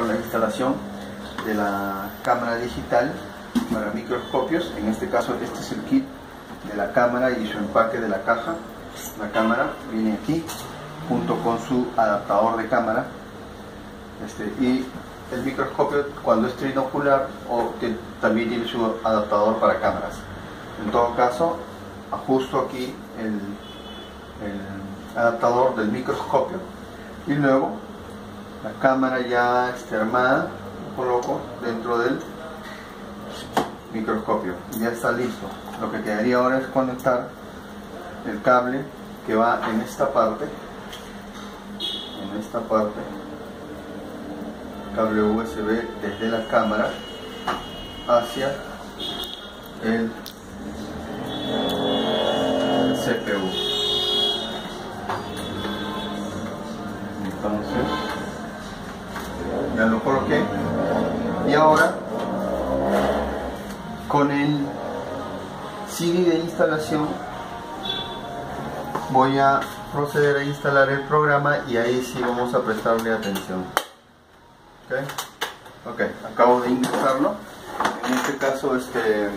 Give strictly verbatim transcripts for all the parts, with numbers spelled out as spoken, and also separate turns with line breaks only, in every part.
la instalación de la cámara digital para microscopios. En este caso este es el kit de la cámara y su empaque de la caja. La cámara viene aquí junto con su adaptador de cámara, este, y el microscopio cuando es trinocular o que también tiene su adaptador para cámaras. En todo caso, ajusto aquí el, el adaptador del microscopio y luego la cámara ya este, armada lo coloco dentro del microscopio. Ya está listo. Lo que quedaría ahora es conectar el cable que va en esta parte, en esta parte, cable U S B desde la cámara hacia el C P U. Entonces ya lo coloqué y ahora con el C D de instalación voy a proceder a instalar el programa y ahí sí vamos a prestarle atención. Ok, okay. Acabo de ingresarlo. En este caso, este,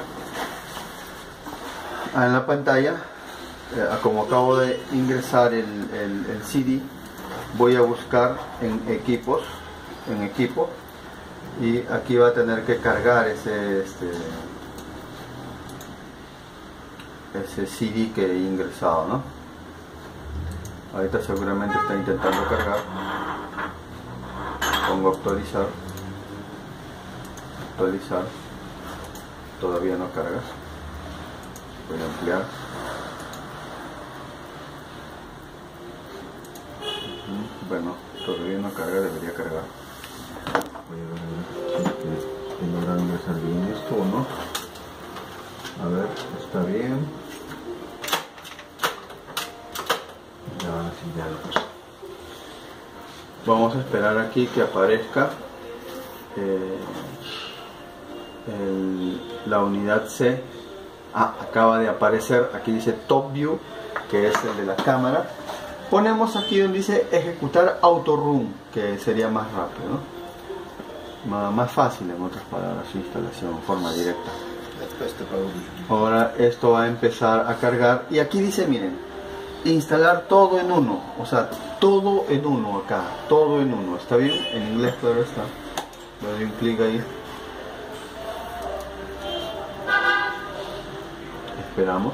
en la pantalla, eh, como acabo de ingresar el, el, el C D, voy a buscar en equipos, en equipo, y aquí va a tener que cargar ese, este, ese C D que he ingresado, ¿no? Ahorita seguramente está intentando cargar. Pongo actualizar, actualizar, todavía no carga. Voy a ampliar. Bueno, todavía no carga, debería cargar. Voy a ver si he logrado ingresar bien esto o no. A ver, está bien. Y ahora sí ya lo puse. Vamos a esperar aquí que aparezca eh, el, la unidad C. Ah, acaba de aparecer, aquí dice Top View, que es el de la cámara. Ponemos aquí donde dice ejecutar auto run, que sería más rápido, ¿no? Más fácil, en otras palabras, su instalación en forma directa. Ahora esto va a empezar a cargar y aquí dice, miren, instalar todo en uno, o sea, todo en uno acá, todo en uno, ¿está bien? En inglés todo está. Le doy un clic ahí. Esperamos.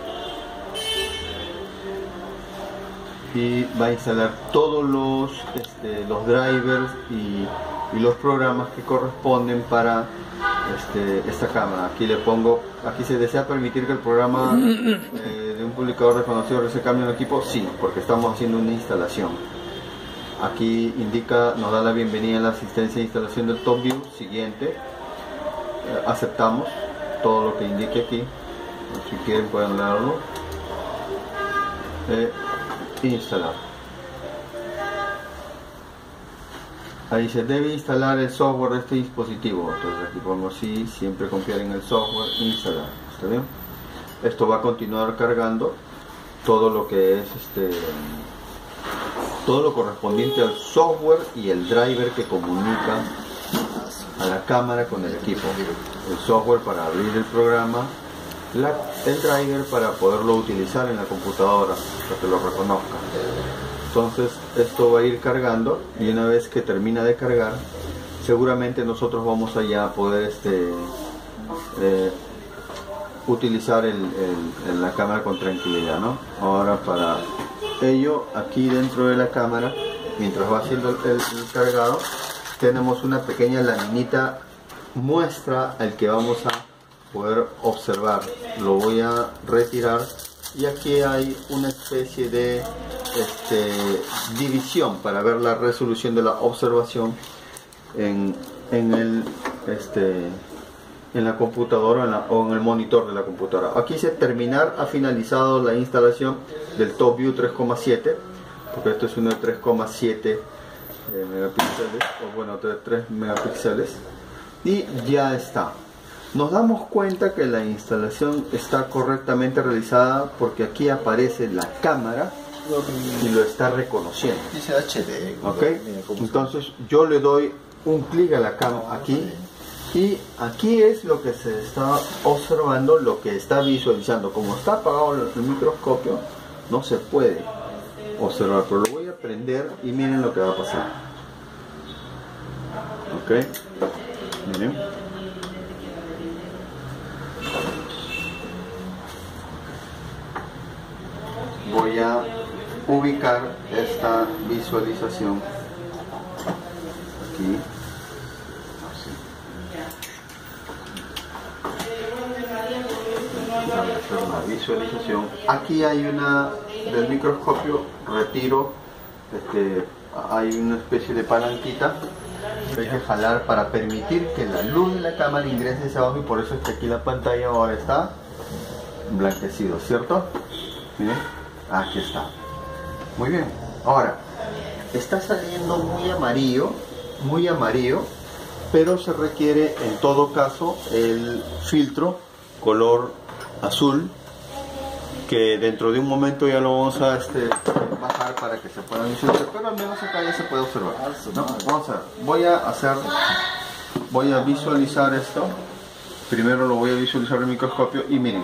Y va a instalar todos los, este, los drivers y, y los programas que corresponden para este, esta cámara. Aquí le pongo, aquí se desea permitir que el programa eh, de un publicador reconocido se cambie en equipo. Sí, porque estamos haciendo una instalación. Aquí indica, nos da la bienvenida a la asistencia de instalación del Top View. Siguiente, eh, aceptamos todo lo que indique aquí. Si quieren pueden leerlo. Eh, instalar. Ahí se debe instalar el software de este dispositivo. Entonces aquí pongo sí, siempre confiar en el software, instalar. ¿Está bien? Esto va a continuar cargando todo lo que es este, todo lo correspondiente al software y el driver que comunica a la cámara con el equipo. El software para abrir el programa, la, el driver para poderlo utilizar en la computadora, para que lo reconozca. Entonces esto va a ir cargando y una vez que termina de cargar, seguramente nosotros vamos allá a poder este, eh, utilizar el, el, el, la cámara con tranquilidad, ¿no? Ahora para ello, aquí dentro de la cámara, mientras va haciendo el, el, el cargado, tenemos una pequeña laminita muestra al que vamos a poder observar. Lo voy a retirar y aquí hay una especie de este, división para ver la resolución de la observación en, en el este, en la computadora en la, o en el monitor de la computadora. Aquí dice terminar, ha finalizado la instalación del Top View tres coma siete, porque esto es uno de tres coma siete eh, megapíxeles, o bueno, de tres megapíxeles, y ya está. Nos damos cuenta que la instalación está correctamente realizada porque aquí aparece la cámara y lo está reconociendo.
Dice H D.
¿Ok? Entonces yo le doy un clic a la cámara aquí y aquí es lo que se está observando, lo que está visualizando. Como está apagado el microscopio, no se puede observar, pero lo voy a prender y miren lo que va a pasar. Ok, miren. Voy a ubicar esta visualización aquí. Así. Vamos a hacer una visualización. Aquí hay una del microscopio, retiro, este, hay una especie de palanquita que hay que jalar para permitir que la luz de la cámara ingrese hacia abajo, y por eso es que aquí la pantalla ahora está blanquecido, ¿cierto? Miren, aquí está. Muy bien. Ahora, está saliendo muy amarillo, muy amarillo, pero se requiere en todo caso el filtro color azul, que dentro de un momento ya lo vamos a este, bajar para que se pueda visualizar, pero al menos acá ya se puede observar, ¿no? Vamos a ver, voy a hacer, voy a visualizar esto. Primero lo voy a visualizar en el microscopio y miren,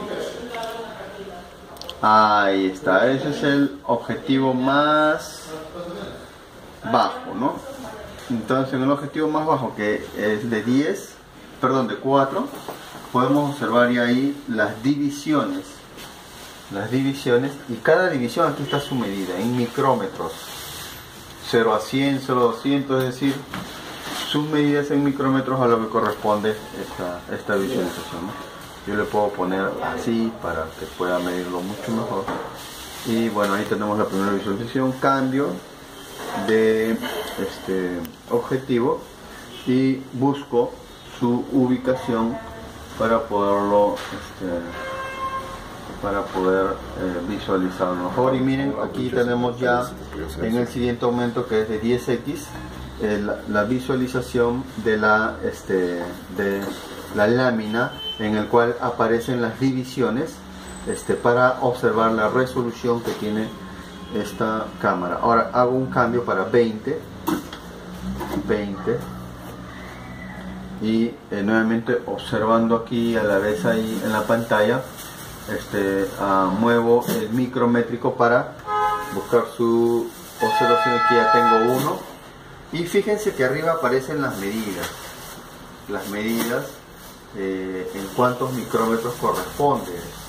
ahí está, ese es el objetivo más bajo, ¿no? Entonces en el objetivo más bajo, que es de diez, perdón, de cuatro, podemos observar ya ahí las divisiones. Las divisiones, y cada división aquí está su medida en micrómetros, cero a cien, cero a doscientos, es decir, sus medidas en micrómetros a lo que corresponde esta, esta visualización, ¿no? Yo le puedo poner así para que pueda medirlo mucho mejor. Y bueno, ahí tenemos la primera visualización, cambio de este objetivo y busco su ubicación para poderlo este, para poder eh, visualizarlo mejor. Y miren, aquí tenemos ya en el siguiente aumento, que es de diez equis, eh, la, la visualización de la este de la lámina, en el cual aparecen las divisiones este para observar la resolución que tiene esta cámara. Ahora hago un cambio para veinte y eh, nuevamente observando aquí a la vez ahí en la pantalla, este uh, muevo el micrométrico para buscar su observación. Aquí ya tengo uno, y fíjense que arriba aparecen las medidas las medidas eh, en cuántos micrómetros corresponde.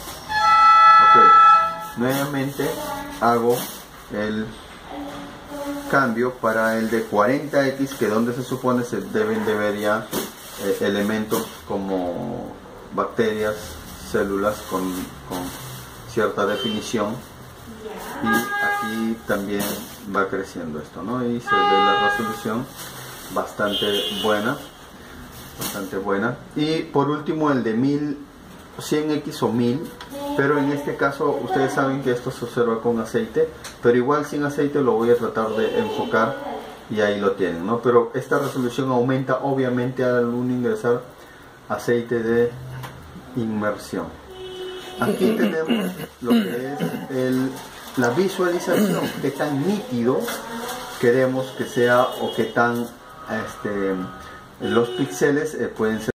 Ok, nuevamente hago el cambio para el de cuarenta equis, que donde se supone se deben de ver ya eh, elementos como bacterias, células con, con cierta definición, y aquí también va creciendo esto, ¿no? Y se ve la resolución bastante buena, bastante buena. Y por último el de mil cien equis o mil, pero en este caso ustedes saben que esto se observa con aceite, pero igual sin aceite lo voy a tratar de enfocar y ahí lo tienen, ¿no? Pero esta resolución aumenta obviamente al uno ingresar aceite de inmersión. Aquí tenemos lo que es el, la visualización, qué tan nítido queremos que sea, o qué tan este, los píxeles eh, pueden ser.